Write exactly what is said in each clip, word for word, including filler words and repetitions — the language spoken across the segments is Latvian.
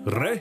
Re!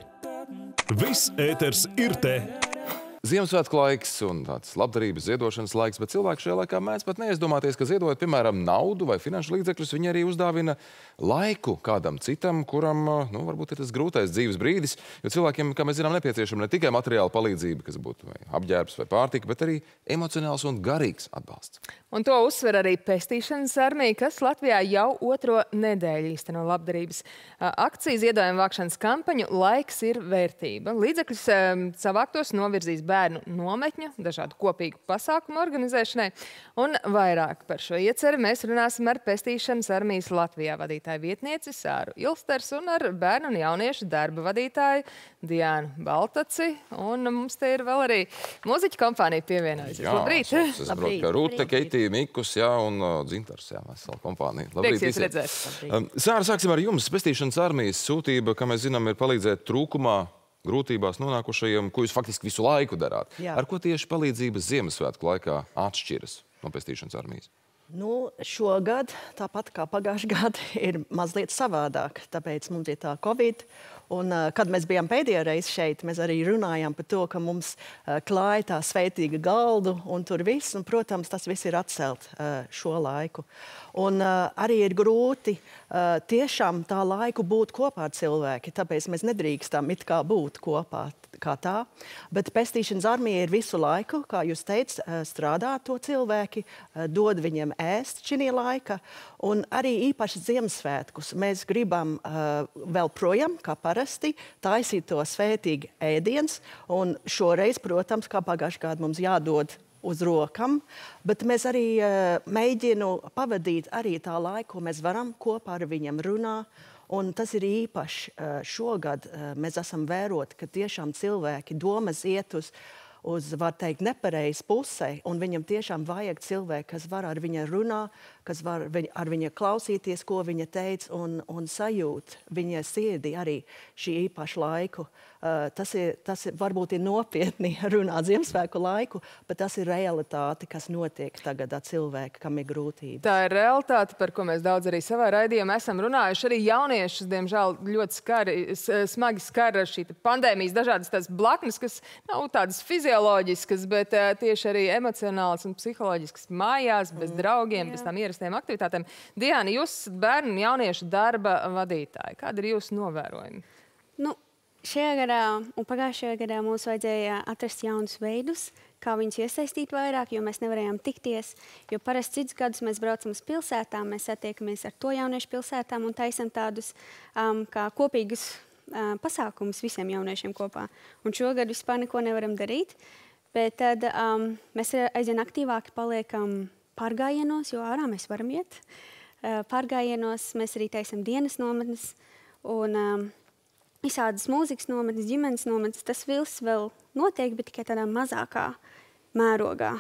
Viss ēters ir te! Ziemassvētku laiks un tāds labdarības ziedošanas laiks, bet cilvēki šajā laikā mēdz pat neizdomāties, ka ziedojot, piemēram, naudu vai finanšu līdzekļus, viņi arī uzdāvina laiku kādam citam, kuram, nu, varbūt ir tas grūtais dzīves brīdis, jo cilvēkiem, kā mēs zinām, nepieciešama ne tikai materiāla palīdzība, kas būtu vai apģērbs vai pārtika, bet arī emocionāls un garīgs atbalsts. Un to uzsver arī Pestīšanas armija, kas Latvijā jau otro nedēļu īsteno labdarības akciju ziedojuma vākšanas kampaņu Laiks ir vērtība. Līdzekļus savāktos novirzīs bērnu nometņu, dažādu kopīgu pasākumu organizēšanai. Un vairāk par šo ieceri mēs runāsim ar Pestīšanas armijas Latvijā vadītāju vietnieci Sāru Ilsters un ar bērnu un jauniešu darba vadītāju Diānu Baltaci. Un mums te ir vēl arī mūziķa kompānija pievienojusies. Labrīt! Es saprotu, ka Rūta, Keitija, Mikus, jā, un uh, Dzintars, jā, vesela kompānija. Prieks jūs redzēt. Um, Sāra, sāksim ar jums. Pestīšanas armijas sūtība, kā mēs zinām, ir palīdzēt trūkumā, grūtībās nonākušajiem, ko jūs faktiski visu laiku darāt. Jā. Ar ko tieši palīdzības Ziemassvētku laikā atšķiras no Pestīšanas armijas? Nu, šogad, tāpat kā pagājušajā gadā, ir mazliet savādāk, tāpēc mums ir tā Covid. Un, uh, kad mēs bijām pēdējā reize šeit, mēs arī runājām par to, ka mums uh, klāja tā svētīga galdu un tur viss. Un, protams, tas viss ir atcelt uh, šo laiku. Un uh, arī ir grūti uh, tiešām tā laiku būt kopā ar cilvēki, tāpēc mēs nedrīkstam it kā būt kopā kā tā. Bet Pestīšanas armija ir visu laiku, kā jūs teicat, strādā to cilvēki, dod viņiem ēst šī laika. Un arī īpaši Ziemassvētkus mēs gribam uh, vēl projām, kā parasti, taisīt to svētīgi ēdiens. Un šoreiz, protams, kā pagājušajā gadā mums jādod uz rokam, bet mēs arī uh, mēģinu pavadīt arī tā laiku, ko mēs varam kopā ar viņiem runāt. Un tas ir īpaši šogad. Mēs esam vēroti, ka tiešām cilvēki domas iet uz, uz var teikt, nepareizu pusē, un viņam tiešām vajag cilvēki, kas var ar viņu runāt, kas var viņ, ar viņu klausīties, ko viņa teica, un, un sajūt viņa sirdī arī šī īpaša laiku. Uh, tas, ir, tas ir, varbūt ir nopietni runāt Ziemassvētku laiku, bet tas ir realitāte, kas notiek tagad ar cilvēku, kam ir grūtības. Tā ir realitāte, par ko mēs daudz arī savā raidījumā esam runājuši. Arī jauniešus, diemžēl, ļoti skari, smagi skara šī pandēmijas dažādas tās blaknes, kas nav tādas fizioloģiskas, bet uh, tieši arī emocionālas un psiholoģiskas mājās, bez mm, draugiem, jā. Bez tām ierastiem aktivitātēm. Diāna, jūs esat bērnu un jauniešu darba vadītāji. Kāda ir jūsu novērojumi? Nu, šajā gadā un pagājušajā gadā mums vajadzēja atrast jaunus veidus, kā viņus iesaistīt vairāk, jo mēs nevarējām tikties. Jo parasti cits gadus mēs braucam uz pilsētām, mēs satiekamies ar to jauniešu pilsētām un taisam tādus um, kā kopīgus uh, pasākumus visiem jauniešiem kopā. Un šogad vispār neko nevaram darīt, bet tad um, mēs aizvien aktīvāki paliekam pārgājienos, jo ārā mēs varam iet. Uh, pārgājienos mēs arī taisam dienas nometnes un um, visādas mūzikas nometnes, ģimenes nometnes. Tas viss vēl notiek, bet tikai tādā mazākā mērogā.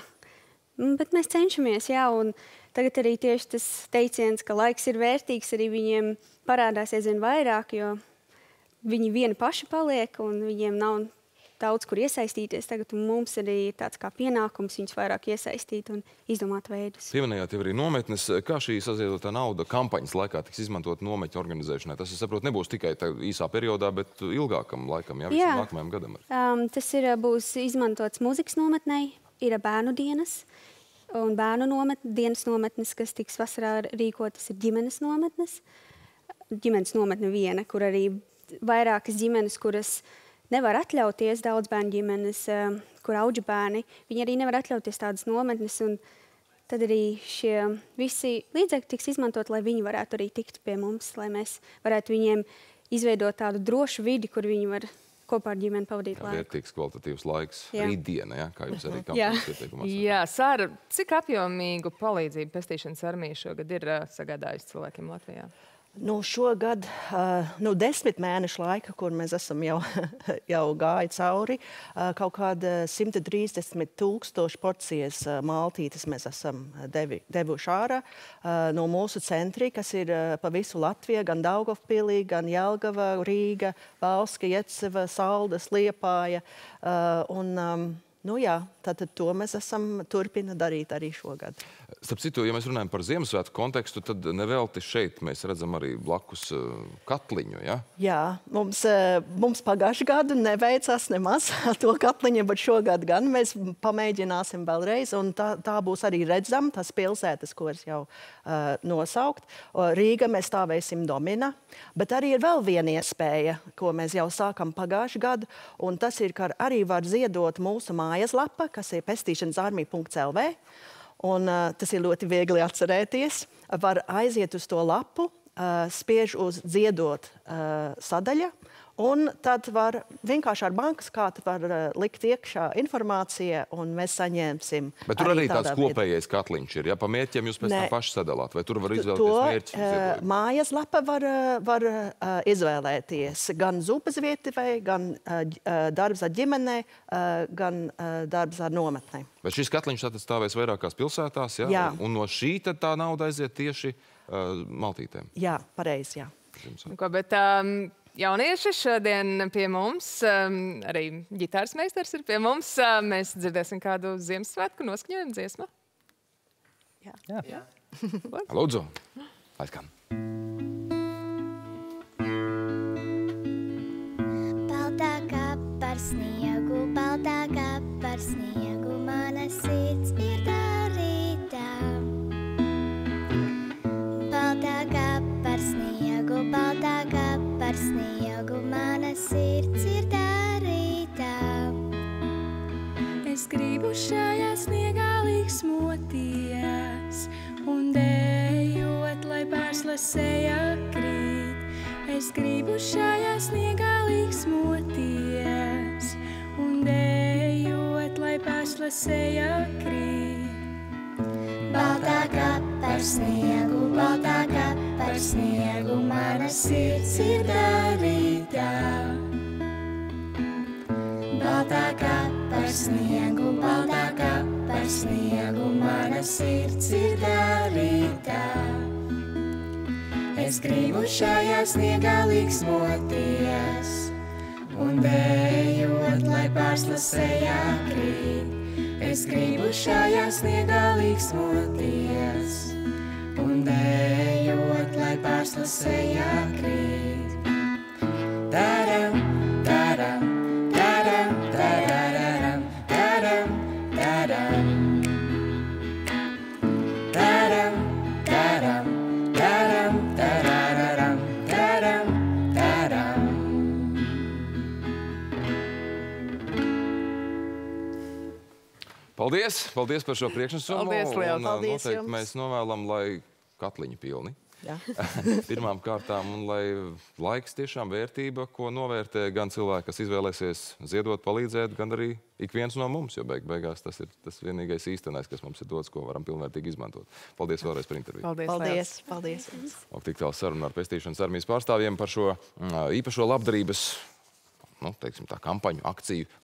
Bet mēs cenšamies, jā, un tagad arī tieši tas teiciens, ka laiks ir vērtīgs, arī viņiem parādās aizvien vairāk, jo viņi vieni paši paliek un viņiem nav daudz, kur iesaistīties. Tagad mums arī ir tāds kā pienākums viņus vairāk iesaistīt un izdomāt veidus. Pieminējāt jau arī nometnes. Kā šī saziedotā nauda kampaņas laikā tiks izmantot nometņu organizēšanai? Tas, es saprotu, nebūs tikai īsā periodā, bet ilgākam laikam, jā, visam nākamajam gadam. Um, tas ir, būs izmantots mūzikas nometnei, ir bērnu dienas un bērnu nometnes, dienas nometnes, kas tiks vasarā rīkotas, ir ģimenes nometnes. Ģimenes nometne viena, kur arī vairākas ģimenes, kuras nevar atļauties, daudz bērnu ģimenes, kur auģu bērni, viņi arī nevar atļauties tādas nometnes, un tad arī šie visi līdzekļi tiks izmantot, lai viņi varētu arī tikt pie mums, lai mēs varētu viņiem izveidot tādu drošu vidi, kur viņi var kopā ar ģimeni pavadīt laiku. Vērtīgs, kvalitatīvs laiks, jā. Rītdiena, jā, kā jūs arī kampaņas ieteikumā sakāt. Jā, Sāra, cik apjomīgu palīdzību Pestīšanas armija šogad ir sagādājusi cilvēkiem Latvijā? Nu, šogad, uh, nu, desmit mēnešu laika, kur mēs esam jau, jau gāju cauri, uh, kaut kāda simt trīsdesmit tūkstoši porcijas uh, maltītes mēs esam devi, devuši ārā uh, no mūsu centri, kas ir uh, pa visu Latviju, gan Daugavpilī, gan Jelgava, Rīga, Valska, Jeceva, Saldas, Liepāja. Uh, un, um, Nu jā, tātad to mēs esam turpina darīt arī šogad. Starp citu, ja mēs runājam par Ziemassvētku kontekstu, tad nevelti šeit mēs redzam arī blakus katliņu, ja? Jā, mums, mums pagājuši gadu neveicās nemaz to katliņu, bet šogad gan mēs pamēģināsim vēlreiz, un tā, tā būs arī redzam, tas pilsētas, ko es jau uh, nosaukt. Rīga mēs stāvēsim Domina, bet arī ir vēl viena iespēja, ko mēs jau sākam pagājuši gadu, un tas ir, ka arī var ziedot mūsu mājaslapa, kas ir pestīšanas armija punkts el vē. Un, uh, tas ir ļoti viegli atcerēties. Var aiziet uz to lapu, uh, spiež uz ziedot uh, sadaļa, un tad var vienkārši ar bankas kārtu var uh, likt iekšā informācija, un mēs saņemsim. Bet tur arī, arī tāds veidā. Kopējais katliņš ir, ja pa mērķiem jūs pēc tam paši sadalāt, vai tur var izvēlēties to, mērķi? Uh, mājaslapa var, var uh, izvēlēties gan zupas vietivei, gan uh, darbs ar ģimenei, uh, gan uh, darbs ar nometnei. Bet šis katliņš tātad stāvēs vairākās pilsētās, ja? Jā. Un no šī tad tā nauda aiziet tieši uh, maltītēm? Jā, pareizi, jā. Nu, ko, bet um, jaunieši šodien pie mums, um, arī ģitāras meistars ir pie mums. Uh, mēs dzirdēsim kādu Ziemassvētku noskaņojumu dziesmu. Jā. Jā. Jā. Lūdzu, aizkan. Baltā kā par sniegu, baltā kā par sniegu, mana sirds ir darītā. Baltā kā par sniegu, baltā kā par sniegu, mana sirds ir darītā. Es gribu šajā sniegā līksmoties un dejot, lai pārsla sejā krīt. Es gribu šajā sniegā līksmoties un dejot, lai pārsla sejā krīt. Baltā kā par sniegu, baltā kā par sniegu, mana sirds ir darītā. Baltā kā par sniegu, baltā kā par sniegu, mana sirds ir darītā. Es gribu šajā sniegā līksmoties un dejot, lai pārsla sejā krīt. Es gribu šajā sniegā līksmoties un dejot, lai pārsla sejā krīt. Taram, taram, taram, tararam, taram, taram. Taram, taram, taram, tararam, taram, taram. Paldies! Paldies par šo priekšnesumu. Paldies, liels. Un, Paldies noteikti jums. mēs novēlam, lai katliņi pilni. Jā. Pirmām kārtām, un lai laiks tiešām vērtība, ko novērtē gan cilvēki, kas izvēlēsies ziedot, palīdzēt, gan arī ik viens no mums, jo beig beigās tas ir tas vienīgais īstenais, kas mums ir dots, ko varam pilnvērtīgi izmantot. Paldies vēlreiz par interviju. Paldies. Paldies, paldies jums. Lūk, tik tālu saruna ar Pestīšanas armijas pārstāvjiem par šo mm, īpašo labdarības, nu, teiksim tā, kampaņu, akciju